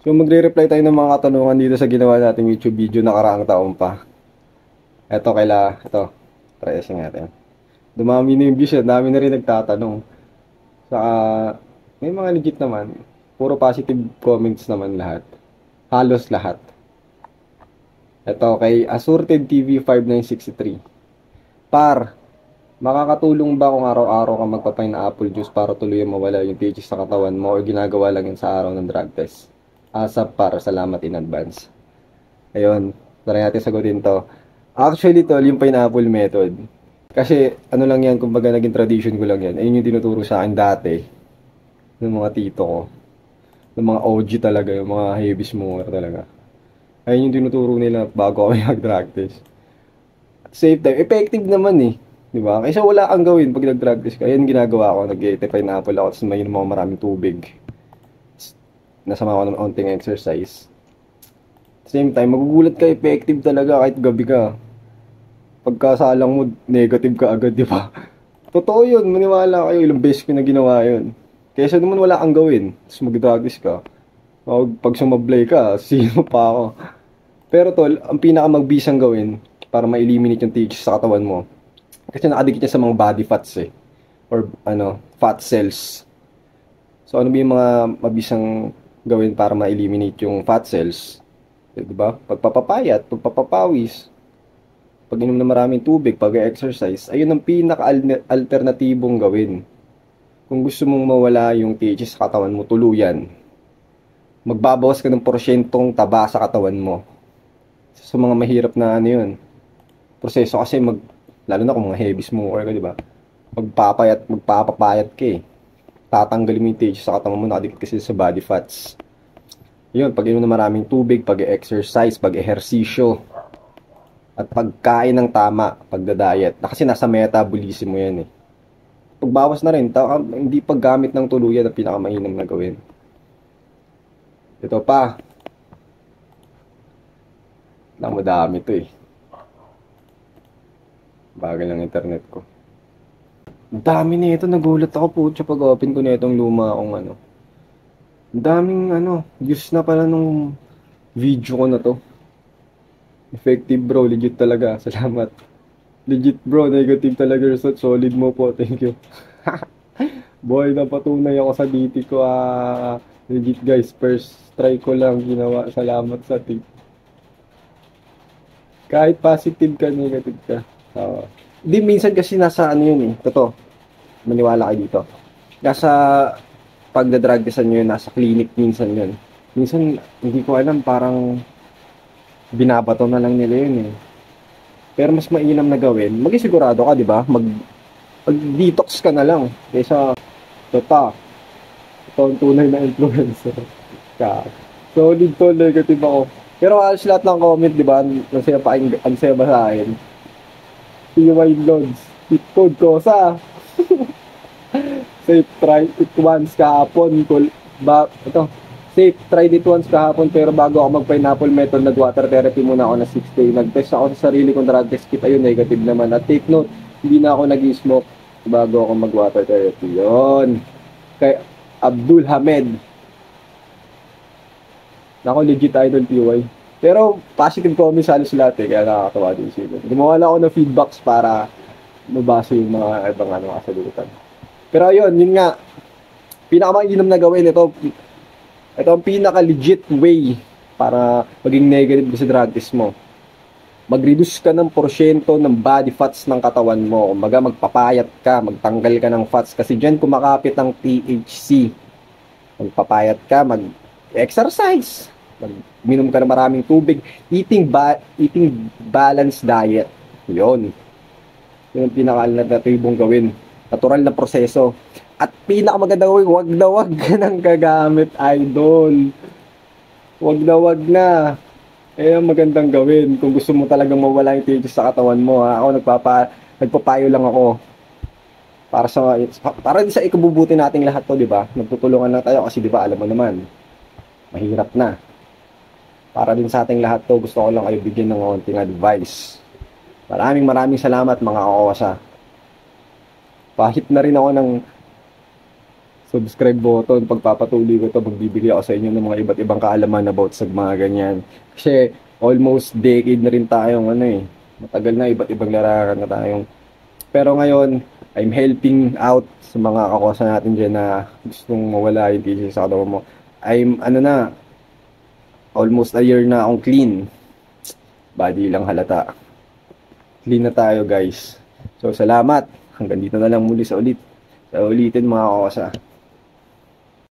So magre-reply tayo ng mga katanungan dito sa ginawa nating YouTube video nakaraang taon pa. Ito, tracing natin. Dumami na yung views, dami na rin nagtatanong. Saka, may mga legit naman. Puro positive comments naman lahat. Halos lahat. Ito, kay Asurted TV 5963. Par, makakatulong ba kung araw-araw ka magpapay na apple juice para tuluyang mawala yung THC sa katawan mo o ginagawa lang yun sa araw ng drug test? Asap par, salamat in advance. Ayun, try natin sagutin to. Actually, tol, yung pineapple method. Kasi, ano lang yan, kumbaga naging tradition ko lang yan. Ayun yung tinuturo sa akin dati, ng mga tito ko. Ng mga OG talaga, yung mga heavy smoker talaga. Ayun yung tinuturo nila bago ako mag-drug test. At same time, effective naman eh. Di ba? Kaysa wala kang gawin pag nag-drug test ka. Ayun ginagawa ko, nag-eat pineapple ako, tapos may ako maraming tubig. Nasama ko ng onting exercise. Same time, magugulat ka, effective talaga kahit gabi ka. Pagkasalang mo, negative ka agad, di ba? Totoo yun, maniwala kayo, ilang beses ko na ginawa yun. Kaysa naman wala kang gawin, tapos mag-drugs ka. Pag sumablay ka, sino pa ako. Pero tol, ang pinakamagbisang gawin para ma-eliminate yung THC sa katawan mo. Kasi nakadikit niya sa mga body fats eh. Or fat cells. So ano ba yung mga mabisang gawin para ma-eliminate yung fat cells? Diba? Pagpapapayat, pagpapapawis, pag-inom ng maraming tubig, pag-exercise, ayun ang pinaka-alternatibong gawin. Kung gusto mong mawala yung THC sa katawan mo tuluyan, magbabawas ka ng porsyentong taba sa katawan mo. Sa mga mahirap na yun, proseso kasi lalo na kung mga heavy smoker ka, di ba? Magpapapayat ka eh. Tatanggalin mo yung THC sa katawan mo, nakadikit kasi sa body fats. Yun, pag-inom ng maraming tubig, pag-exercise, pag-ehersisyo, at pagkain ng tama, pagda-diet. Na kasi nasa metabolism mo yan eh. Pagbawas na rin, hindi paggamit ng tuluyan ang pinakamainam na gawin. Ito pa. Madami to eh. Bagal ng internet ko. Ang dami nito, nagulat ako po sa pag-open ko nitong luma akong Ang daming views na pala nung video ko na to. Effective bro, legit talaga. Salamat. Legit bro, negative talaga result. Solid mo po, thank you. Boy, napatunay ako sa DT ko. Legit guys, first try ko lang ginawa. Salamat sa tip. Kahit positive ka, negative ka. Hindi, minsan kasi nasa yun eh. Totoo. Maniwala kayo dito. Nasa pagdadragdesan nyo yun, nasa clinic minsan yun. Minsan, hindi ko alam, parang binabato na lang nila yun eh. Pero mas mainam na gawin, magisigurado ka, di ba? Mag-detox ka na lang. Kaysa, ito ang tunay na influencer. Solid to, negative ako. Pero halos lahat ng comment, di ba? Ang saya ba sa akin? PY Lods. Hit code ko sa safe try it once kahapon. Safe tried it once kahapon pero bago ako mag-pineapple method, nag-water therapy muna ako na 6 day. Nag-test ako sa sarili kong drug test kit. Ayun, negative naman. At take note, hindi na ako nag-smoke bago ako mag-water therapy. Yun. Kay Abdul Hamed. Nako, legit idol PY. Pero positive comments halos lahat eh, kaya nakakatawa din sila. Gumawa lang ako ng feedbacks para mabasa yung mga ibang kasagutan. Pero ayun, yun nga, pinakamainam na gawin ito ang pinaka-legit way para maging negative sa drug test mo. Mag-reduce ka ng porsyento ng body fats ng katawan mo. Kumbaga, magpapayat ka, magtanggal ka ng fats kasi dyan kumakapit ang THC. Magpapayat ka, mag-exercise, minom ka ng maraming tubig, eating balanced diet. Yun ang pinaka-alternatibong gawin. Natural na proseso. At pinakamaganda gawin, wag ka nang gagamit, idol. Wag na. Ang magandang gawin kung gusto mo talagang mawala yung THC sa katawan mo. Ako nagpapayo lang ako. Para sa ikabubuti nating lahat to, di ba? Nagtutulungan lang tayo kasi di ba, alam mo naman, mahirap na. Para din sa ating lahat to, gusto ko lang kayo bigyan ng konting advice. Maraming salamat mga kaosa. Pahit na rin ako ng subscribe button. Pagpapatuloy ko to, magbibigay ako sa inyo ng mga iba't ibang kaalaman about sa mga ganyan. Kasi almost decade na rin tayong ano eh. Matagal na, iba't ibang larangan na tayong. Pero ngayon, I'm helping out sa mga kakosa natin dyan na gustong mawala yung tissue sa katawan mo. I'm ano na, almost a year na akong clean. Body lang halata. Clean na tayo guys. So salamat. Hanggang dito na lang muli sa ulitin mga kakosa.